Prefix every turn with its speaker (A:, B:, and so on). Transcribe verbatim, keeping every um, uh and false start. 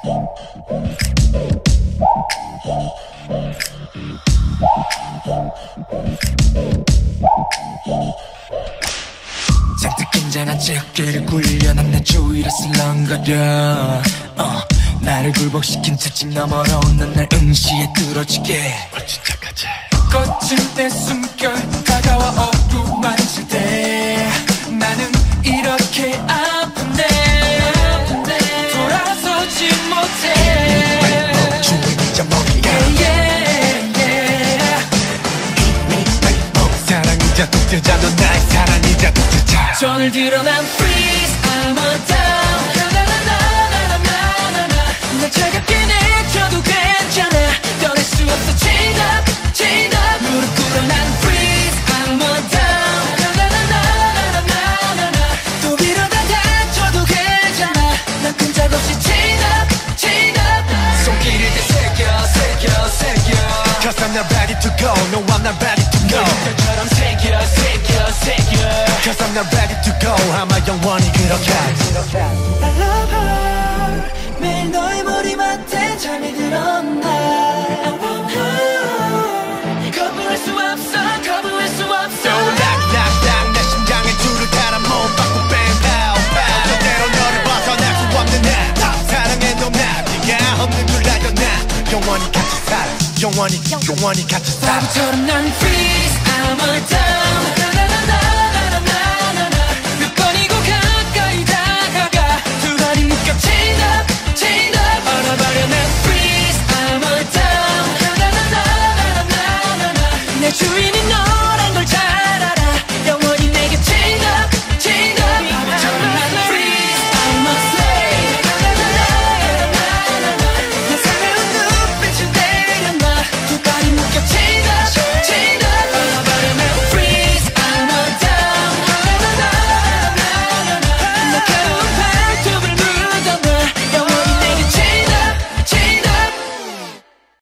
A: 잔뜩 긴장한 채 어깨를 굴려 난 내 주위를 슬렁거려 어, 나를 굴복시킨 채찍 너머로 난 날 응시에 뚫어지게 진짜까지 거칠 때 숨결 다가와 어루만질 때 나는 이렇게 아픈데 돌아서지 못해 주위 잊어먹기가 사랑이자 독재자 넌 나의 사랑이자 독재자 손을 들어 난 freeze I'm a down 나나나나나나나나 날 차갑게 내쳐도 괜찮아 떠날 수 없어 chain up chain up 무릎 꿇어 난 freeze I'm a down 나나나나나나나나 또 이러다 다쳐도 괜찮아 난 끈적 없이 chain up chain up 손길을 대 새겨 새겨 새겨 Cause I'm not ready to go No I'm not ready to go 너처럼 새겨 새겨 새겨 Cause I'm not ready to go 아마 영원히 그렇게 I love her 매일 너의 머리맡에 잠이 들어 날 I want her 거부할 수 없어 거부할 수 없어 So knock knock knock 내 심장에 줄을 달아 몸 받고 bang pow pow 절대로 너를 벗어날 수 없는 나 사랑해 너 나 네가 없는 줄 알던 나 영원히 같이 살아 영원히 영원히 같이 살아 바보처럼 난 freeze I'm a